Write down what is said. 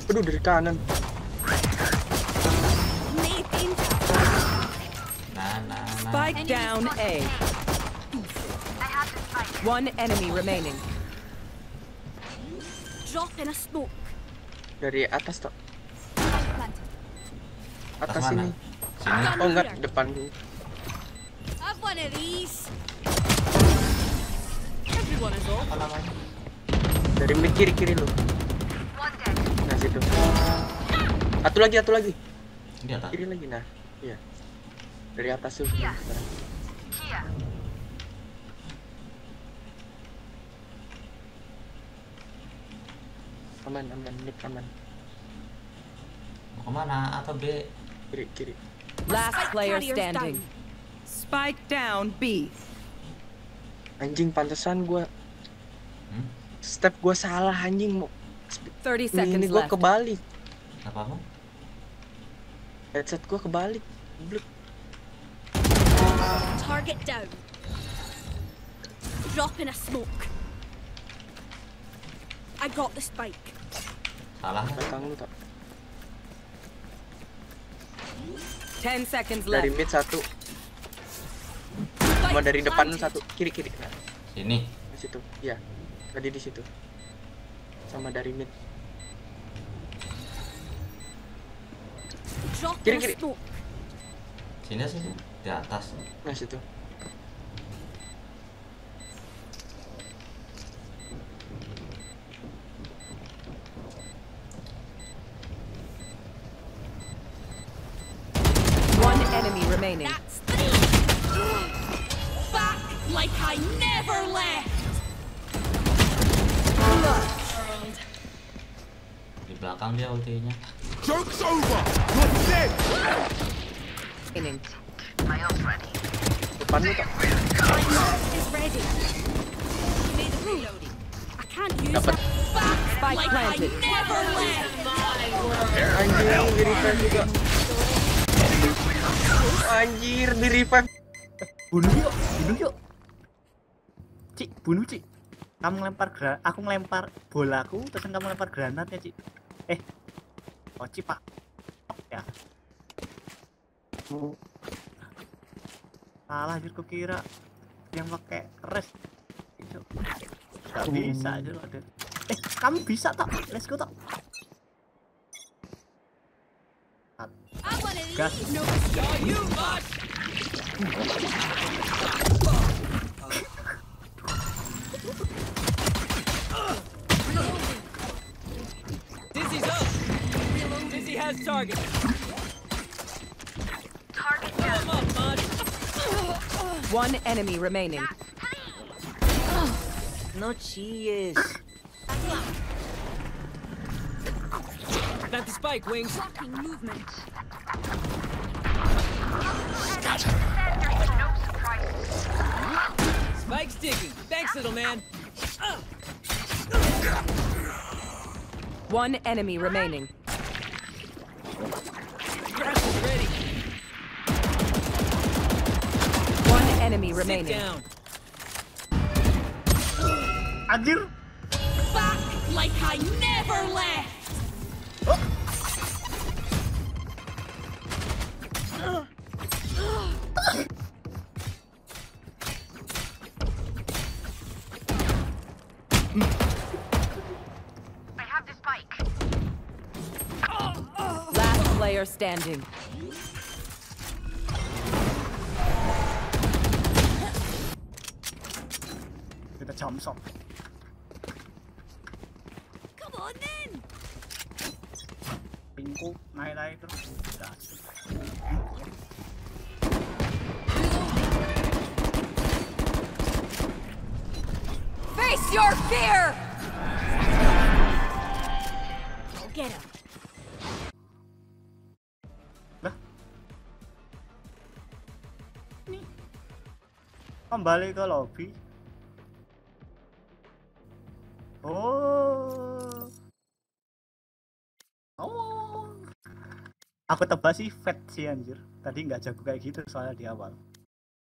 Aduh, dari kanan. Spike down A. One enemy remaining. Drop in a smoke. Dari atas toh. Atas mana? sini. Sini. Oh enggak, depan dulu. Have one of these. Everyone is off. Apa namanya? Dari mid kiri lu. Nah, situ. Satu lagi. Di atas. Kiri lagi, nah. Iya. Dari atas tuh. Aman, mid aman. Mau kemana? Atau B? Kiri. Last player carriers standing. Spike down B. Anjing, pantesan gua step gua salah anjing. 30 Ini seconds gua left. kebalik. Apa? Headset gua kebalik. Bluk. Target down. Drop in a smoke. I got the spike. Salah. Belakang lu tak. 10 seconds Dari left. mid satu. Sama dari depan satu. Kiri. Nah, Sini. di situ. Iya. Tadi di situ. Sama dari mid. Drop Kiri. in a smoke. Sini. Di atas. Nah, situ. One enemy remaining. That's three. Back like I never left. Di belakang dia ultinya. Joke's over! You're dead! Remaining. Depan lu tak. My ult is ready. Need reloading. I can't use Dapat. it. Back Spike like planted. I never left. Anjir, di revive juga. Anjir, di revive. Bunuh yuk. Cik, bunuh Cik. Kamu ngelempar aku ngelempar bolaku, terus kamu lempar granatnya Cik. Oh Cik Pak. Ya. Salah anjir, kukira yang pakai rest. Gak bisa aja lo ada. Kamu bisa tok. Let's go tok. I want to Gas. leave. No. Dizzy's up. Dizzy has target. Target Fill him up, bud. One enemy remaining. No cheers. Got the spike, Wings. Blocking movement. Spike's digging. Thanks, little man. One enemy remaining. Grass is ready. One enemy Sit remaining. down. Anjir. Back like I never left. I have the spike. Last player standing. Kita jomsok. Come on then. Pingku naik terus. Udah. Face your fear! Go get him. Lah. Nih. Kembali ke lobby. Oh. Aku tebak sih Fat sih anjir. Tadi nggak jago kayak gitu soalnya di awal.